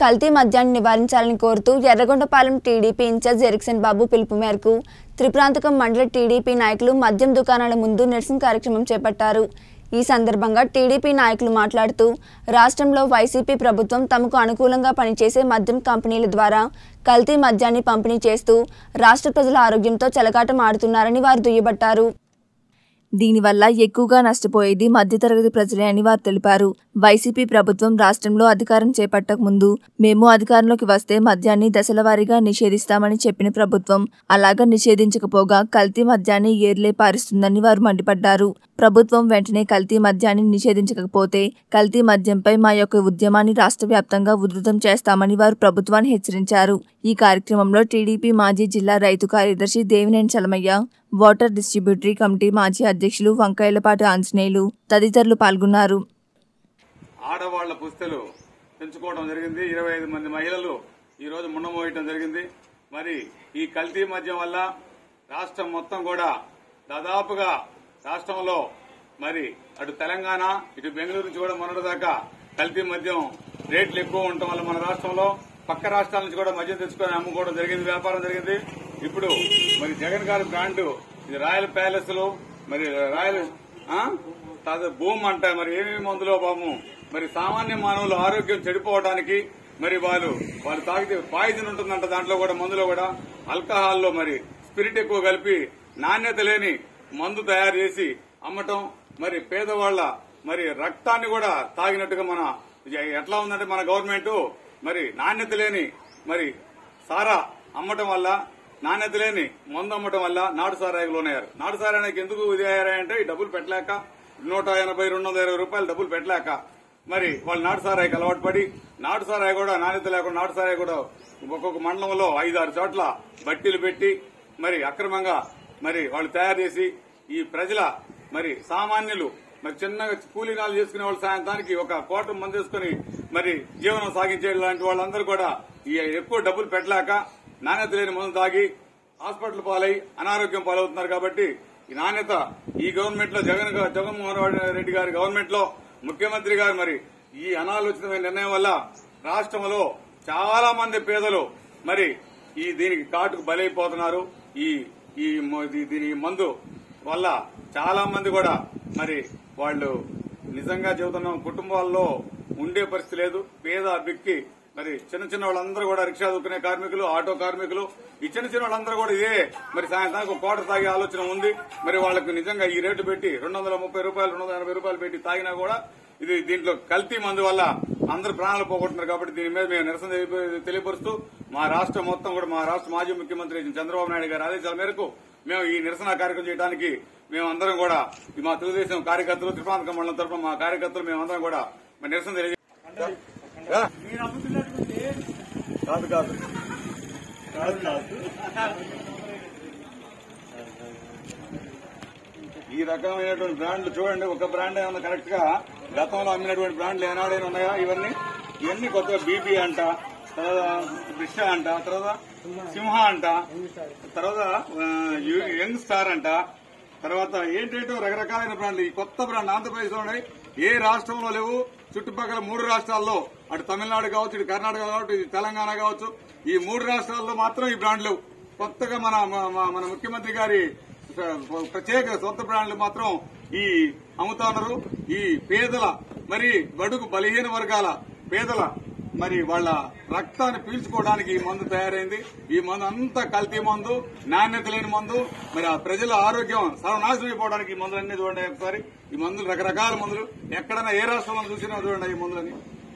కల్తీ మద్యాన్ని నివారించాలని కోరుతూ Yerragondapalem TDP incharge Erickson Babu పిలుపు మేరకు త్రిప్రాంతకం మండల టీడీపీ నాయకులు మద్యం దుకాణాల ముందు నిరసన కార్యక్రమం చేపట్టారు। ఈ సందర్భంగా టీడీపీ నాయకులు మాట్లాడుతూ రాష్ట్రంలో వైసీపీ ప్రభుత్వం తమకు అనుకూలంగా పనిచేసే మద్యం కంపెనీల ద్వారా కల్తీ మద్యాన్ని పంపిణీ చేస్తూ రాష్ట్ర ప్రజల ఆరోగ్యంతో చెలగాటం ఆడుతున్నారని వారు దుయ్యబట్టారు। దీనివల్ల ఎక్కువగా నష్టపోయేది మధ్యతరగతి ప్రజలే అని వారు తెలిపారు। వైసీపీ ప్రభుత్వం రాష్ట్రంలో అధికారం చేపట్టక ముందు మేము అధికారంలోకి వస్తే మద్యాన్ని దశలవారీగా నిషేధిస్తామని చెప్పిన ప్రభుత్వం అలాగా నిషేధించకపోగా కల్తీ మద్యాన్ని ఏర్లే పారిస్తుందని వారు మండిపడ్డారు। ప్రభుత్వం వెంటనే కల్తీ మద్యాన్ని నిషేధించకపోతే కల్తీ మద్యంపై మా యొక్క ఉద్యమాన్ని రాష్ట్ర వ్యాప్తంగా ఉధృతం చేస్తామని వారు ప్రభుత్వాన్ని హెచ్చరించారు। ఈ కార్యక్రమంలో టీడీపీ మాజీ జిల్లా రైతు కార్యదర్శి Devineni Chalamayya, water distributary committee మాజీ అధ్యక్షులు వంకాయలపాటి ఆంజనేయులు తదితరులు పాల్గొన్నారు। ఆడవాళ్ల పుస్తలు పెంచుకోవడం జరిగింది। 25 మంది మహిళలు ఈ రోజు మున్నమోయటం జరిగింది। మరి ఈ కల్తీ మద్యం వల్ల రాష్ట్రం మొత్తం కూడా దాదాపుగా రాష్ట్రంలో మరి అటు తెలంగాణ ఇటు బెంగళూరు నుంచి కూడా మొన్నటిదాకా కల్తీ మద్యం రేట్లు ఎక్కువ ఉండటం వల్ల మన రాష్ట్రంలో పక్క రాష్ట్రాల నుంచి కూడా మద్యం తెచ్చుకొని అమ్ముకోవడం జరిగింది, వ్యాపారం జరిగింది। ఇప్పుడు మరి జగన్ గారి బ్రాండ్ ఇది రాయల్ ప్యాలెస్ లో మరి రాయల్ భూమ్ అంట మరి ఏమేమి మందులో బాబు మరి సామాన్య మానవుల ఆరోగ్యం చెడిపోవడానికి మరి వాళ్ళు తాగితే పాయిజన్ ఉంటుందంట, దాంట్లో కూడా మందులో కూడా ఆల్కహాల్లో మరి స్పిరిట్ ఎక్కువ కలిపి నాణ్యత లేని మందు తయారు చేసి అమ్మటం, మరి పేదవాళ్ల మరి రక్తాన్ని కూడా తాగినట్టుగా మన ఎట్లా ఉందంటే మన గవర్నమెంట్ మరి నాణ్యత లేని మరి సారా అమ్మటం వల్ల నాణ్యత లేని మందు అమ్మటం వల్ల నాటు సారాయికి లోనయ్యారు। నాటు సారాయికి ఎందుకు ఇది అయ్యారంటే ఈ డబ్బులు పెట్టలేక 180, 220 రూపాయలు డబ్బులు పెట్టలేక మరి వాళ్ళు నాటు సారాయికి అలవాటు పడి నాటు సారాయి కూడా నాణ్యత లేకుండా నాటు సారాయి కూడా ఒక్కొక్క మండలంలో 5-6 చోట్ల బట్టీలు పెట్టి మరి అక్రమంగా మరి వాళ్ళు తయారు చేసి ఈ ప్రజల మరి సామాన్యులు మరి చిన్నగా కూలీనాలు చేసుకునే వాళ్ళ సాయంత్రానికి ఒక కోట మంది చేసుకుని మరి జీవనం సాగించే లాంటి వాళ్ళందరూ కూడా ఈ ఎక్కువ డబ్బులు పెట్టలేక నాణ్యత లేని మందు తాగి హాస్పిటల్ పాలై అనారోగ్యం పాలవుతున్నారు। కాబట్టి ఈ నాణ్యత ఈ గవర్నమెంట్ లో జగన్మోహన్ రెడ్డి గారి గవర్నమెంట్ లో ముఖ్యమంత్రి గారు మరి ఈ అనాలోచితమైన నిర్ణయం వల్ల రాష్ట్రంలో చాలా మంది పేదలు మరి దీనికి కాటుకు బలైపోతున్నారు। దీని మందు వల్ల చాలా మంది కూడా మరి వాళ్ళు నిజంగా చెబుతున్నాం కుటుంబాల్లో ఉండే పరిస్థితి లేదు, పేద బిక్కి మరి చిన్న వాళ్ళందరూ కూడా రిక్షా దొక్కునే కార్మికులు, ఆటో కార్మికులు ఈ చిన్న వాళ్ళందరూ కూడా ఇదే మరి సాయంత్రానికి కోట తాగే ఆలోచన ఉంది। మరి వాళ్లకు నిజంగా ఈ రేటు పెట్టి 230 రూపాయలు 280 రూపాయలు పెట్టి తాగినా కూడా ఇది దీంట్లో కల్తీ మందు వల్ల అందరూ ప్రాణాలు పోగొట్టున్నారు। కాబట్టి దీని మీద మేము నిరసన తెలియపరుస్తూ మా రాష్ట్రం మొత్తం కూడా మా రాష్ట్ర మాజీ ముఖ్యమంత్రి చంద్రబాబు నాయుడు గారి ఆదేశాల మేరకు మేము ఈ నిరసన కార్యక్రమం చేయడానికి మేమందరం కూడా మా తెలుగుదేశం కార్యకర్తలు త్రిప్రాంతకం మండలం తరఫున మా కార్యకర్తలు మేమందరం కూడా నిరసన తెలియజేస్తాం। ఈ రకమైనటువంటి బ్రాండ్లు చూడండి, ఒక బ్రాండ్ ఏమన్నా కరెక్ట్ గా గతంలో అమ్మినటువంటి బ్రాండ్లు ఏనాడైనా ఉన్నాయా? ఇవన్నీ కొత్తగా బీపీ అంట, తర్వాత బ్రిష అంట, తర్వాత సింహ అంట, తర్వాత యంగ్ స్టార్ అంట, తర్వాత ఏంటంటే రకరకాలైన బ్రాండ్లు ఈ కొత్త బ్రాండ్ ఆంధ్రప్రదేశ్ లో ఉన్నాయి, ఏ రాష్ట్రంలో లేవు। చుట్టుపక్కల 3 రాష్ట్రాల్లో అటు తమిళనాడు కావచ్చు, ఇటు కర్ణాటక కావచ్చు, ఇటు తెలంగాణ కావచ్చు, ఈ 3 రాష్ట్రాల్లో మాత్రం ఈ బ్రాండ్లు కొత్తగా మన ముఖ్యమంత్రి గారి ప్రత్యేక సొంత బ్రాండ్లు మాత్రం ఈ అమ్ముతా ఉన్నారు। ఈ పేదల మరి బడుగు బలహీన వర్గాల పేదల మరి వాళ్ళ రక్తాన్ని పీల్చుకోవడానికి ఈ మందు తయారైంది। ఈ మందు అంతా కల్తీ మందు, నాణ్యత లేని మందు, మరి ఆ ప్రజల ఆరోగ్యం సర్వనాశనం అయిపోవడానికి ఈ మందులన్నీ చూడండి ఒకసారి। ఈ మందులు రకరకాల మందులు ఎక్కడైనా ఏ రాష్ట్రంలో చూసినా చూడండి ఈ మందులని।